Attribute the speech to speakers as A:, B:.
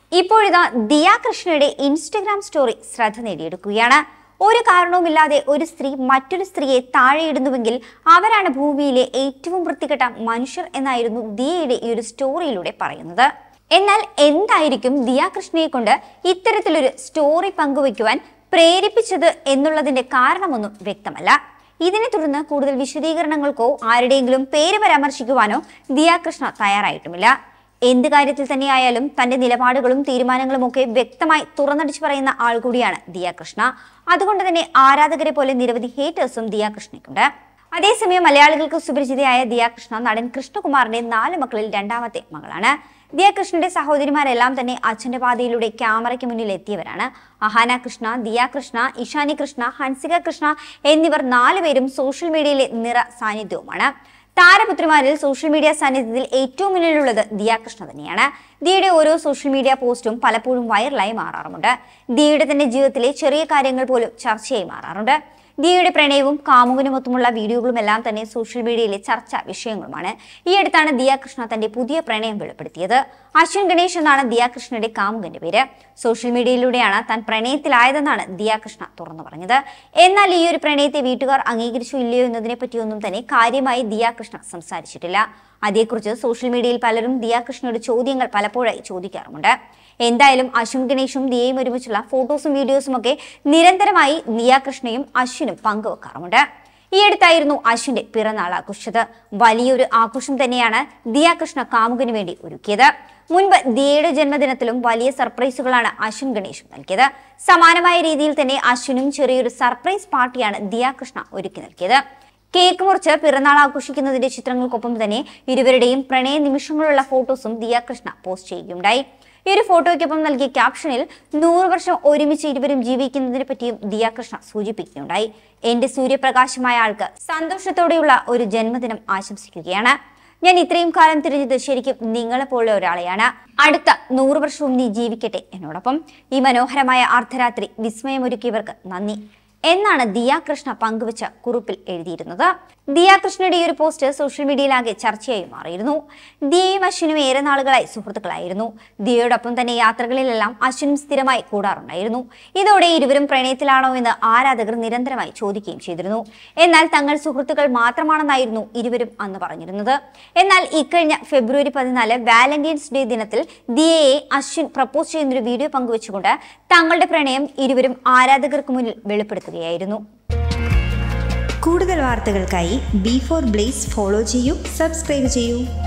A: ഇപ്പോഴിതാ ദിയ കൃഷ്ണയുടെ Instagram story ശ്രദ്ധ നേടിയെടുക്കുകയാണ്. ഒരു കാരണവുമില്ലാതെ ഒരു സ്ത്രീ മറ്റൊരു സ്ത്രീയെ താഴെയിടുന്നുവെങ്കിൽ അവരാണ് ഭൂമിയിലെ ഏറ്റവും വൃത്തികെട്ട മനുഷ്യർ എന്നായിരുന്നു ദിയയുടെ ഈ ഒരു സ്റ്റോറിയിലൂടെ പറയുന്നത്. എന്നാൽ എന്തായിരിക്കും ദിയ കൃഷ്ണയെ കൊണ്ട് ഇത്തരത്തിലൊരു സ്റ്റോറി പങ്കുവയ്ക്കുവാൻ പ്രേരിപ്പിച്ചത് എന്നുള്ളതിന്റെ കാരണമൊന്നും വ്യക്തമല്ല. ഇതിനെ തുടർന്ന് കൂടുതൽ വിശദീകരണങ്ങൾക്കോ ആരുടെയെങ്കിലും പേര് പരാമർശിക്കുവാനോ ദിയ കൃഷ്ണ തയ്യാറായിട്ടുമില്ല. എന്ത് കാര്യത്തിൽ തന്നെയായാലും തന്റെ നിലപാടുകളും തീരുമാനങ്ങളും ഒക്കെ വ്യക്തമായി തുറന്നടിച്ചു പറയുന്ന ആൾ കൂടിയാണ് ദിയ കൃഷ്ണ. അതുകൊണ്ട് തന്നെ ആരാധകരെ പോലെ നിരവധി ഹേറ്റേഴ്സും ദിയ കൃഷ്ണയ്ക്കുണ്ട്. അതേസമയം മലയാളികൾക്ക് സുപരിചിതയായ ദിയ കൃഷ്ണ നടൻ കൃഷ്ണകുമാറിന്റെ 4 മക്കളിൽ രണ്ടാമത്തെ മകളാണ്. ദിയ കൃഷ്ണന്റെ സഹോദരിമാരെല്ലാം തന്നെ അച്ഛന്റെ പാതയിലൂടെ ക്യാമറയ്ക്ക് മുന്നിൽ എത്തിയവരാണ്. അഹാന കൃഷ്ണ, ദിയ കൃഷ്ണ, ഇഷാനി കൃഷ്ണ, ഹൻസിക കൃഷ്ണ എന്നിവർ 4 പേരും സോഷ്യൽ മീഡിയയിലെ നിറ സാന്നിധ്യവുമാണ്. താരപുത്രിമാരിൽ സോഷ്യൽ മീഡിയ സാന്നിധ്യത്തിൽ ഏറ്റവും മുന്നിലുള്ളത് ദിയ കൃഷ്ണ തന്നെയാണ്. ദിയയുടെ ഓരോ സോഷ്യൽ മീഡിയ പോസ്റ്റും പലപ്പോഴും വൈറലായി മാറാറുമുണ്ട്. ദിയയുടെ തന്നെ ജീവിതത്തിലെ ചെറിയ കാര്യങ്ങൾ പോലും ചർച്ചയായി മാറാറുണ്ട്. ദിയയുടെ പ്രണയവും കാമുകനുമൊത്തുമുള്ള വീഡിയോകളും എല്ലാം തന്നെ സോഷ്യൽ മീഡിയയിലെ ചർച്ചാ വിഷയങ്ങളുമാണ്. ഈ അടുത്താണ് ദിയ കൃഷ്ണ തന്റെ പുതിയ പ്രണയം വെളിപ്പെടുത്തിയത്. അശ്വിൻ ഗണേഷ് എന്നാണ് ദിയ കൃഷ്ണയുടെ കാമുകന്റെ പേര്. സോഷ്യൽ മീഡിയയിലൂടെയാണ് താൻ പ്രണയത്തിലായതെന്നാണ് ദിയ കൃഷ്ണ തുറന്നു പറഞ്ഞത്. എന്നാൽ ഈ ഒരു പ്രണയത്തെ വീട്ടുകാർ അംഗീകരിച്ചോ ഇല്ലയോ എന്നതിനെ പറ്റിയൊന്നും തന്നെ കാര്യമായി ദിയ കൃഷ്ണ സംസാരിച്ചിട്ടില്ല. അതേക്കുറിച്ച് സോഷ്യൽ മീഡിയയിൽ പലരും ദിയ കൃഷ്ണയുടെ ചോദ്യങ്ങൾ പലപ്പോഴായി ചോദിക്കാറുമുണ്ട്. എന്തായാലും അശ്വിൻ ഗണേഷും ദിയയും ഒരുമിച്ചുള്ള ഫോട്ടോസും വീഡിയോസും ഒക്കെ നിരന്തരമായി ദിയ കൃഷ്ണയും അശ്വിനും പങ്കുവെക്കാറുമുണ്ട്. ഈ അടുത്തായിരുന്നു അശ്വിന്റെ പിറന്നാൾ ആഘോഷിച്ചത്. വലിയൊരു ആഘോഷം തന്നെയാണ് ദിയ കൃഷ്ണ കാമുകന് വേണ്ടി ഒരുക്കിയത്. മുൻപ് ദിയയുടെ ജന്മദിനത്തിലും വലിയ സർപ്രൈസുകളാണ് അശ്വിൻ ഗണേഷും നൽകിയത്. സമാനമായ രീതിയിൽ തന്നെ അശ്വിനും ചെറിയൊരു സർപ്രൈസ് പാർട്ടിയാണ് ദിയ കൃഷ്ണ ഒരുക്കി നൽകിയത്. കേക്ക് മുറിച്ച് പിറന്നാൾ ആഘോഷിക്കുന്നതിന്റെ ചിത്രങ്ങൾക്കൊപ്പം തന്നെ ഇരുവരുടെയും പ്രണയ നിമിഷങ്ങളുള്ള ഫോട്ടോസും ദിയ കൃഷ്ണ പോസ്റ്റ് ചെയ്യുകയുണ്ടായി. ഈ ഒരു ഫോട്ടോയ്ക്കൊപ്പം നൽകിയ ക്യാപ്ഷനിൽ 100 വർഷം ഒരുമിച്ച് ഇരുവരും ജീവിക്കുന്നതിനെ പറ്റിയും ദിയ കൃഷ്ണ സൂചിപ്പിക്കുകയുണ്ടായി. എന്റെ സൂര്യപ്രകാശമായ ആൾക്ക് സന്തോഷത്തോടെയുള്ള ഒരു ജന്മദിനം ആശംസിക്കുകയാണ്. ഞാൻ ഇത്രയും കാലം തിരിഞ്ഞത് ശരിക്കും നിങ്ങളെപ്പോലെ ഒരാളെയാണ്. അടുത്ത 100 വർഷവും നീ ജീവിക്കട്ടെ എന്നോടൊപ്പം. ഈ മനോഹരമായ അർദ്ധരാത്രി വിസ്മയമൊരുക്കിയവർക്ക് നന്ദി എന്നാണ് ദിയ കൃഷ്ണ പങ്കുവച്ച കുറിപ്പിൽ എഴുതിയിരുന്നത്. ദിയ കൃഷ്ണയുടെ ഈ ഒരു പോസ്റ്റ് സോഷ്യൽ മീഡിയയിലാകെ ചർച്ചയായി മാറിയിരുന്നു. ദിയയും അശ്വിനും ഏറെ നാളുകളായി സുഹൃത്തുക്കളായിരുന്നു. ദിയയോടൊപ്പം തന്നെ യാത്രകളിലെല്ലാം അശ്വിനും സ്ഥിരമായി കൂടാറുണ്ടായിരുന്നു. ഇതോടെ ഇരുവരും പ്രണയത്തിലാണോ എന്ന് ആരാധകർ നിരന്തരമായി ചോദിക്കുകയും ചെയ്തിരുന്നു. എന്നാൽ തങ്ങൾ സുഹൃത്തുക്കൾ മാത്രമാണെന്നായിരുന്നു ഇരുവരും അന്ന് പറഞ്ഞിരുന്നത്. എന്നാൽ ഇക്കഴിഞ്ഞ ഫെബ്രുവരി 14 വാലന്റൈൻസ് ഡേ ദിനത്തിൽ ദിയയെ അശ്വിൻ പ്രപ്പോസ് ചെയ്യുന്നൊരു വീഡിയോ പങ്കുവെച്ചുകൊണ്ട് തങ്ങളുടെ പ്രണയം ഇരുവരും ആരാധകർക്ക് മുന്നിൽ വെളിപ്പെടുത്തുകയായിരുന്നു.
B: കൂടുതൽ വാർത്തകൾക്കായി B4 Blaze ഫോളോ ചെയ്യൂ, സബ്സ്ക്രൈബ് ചെയ്യൂ.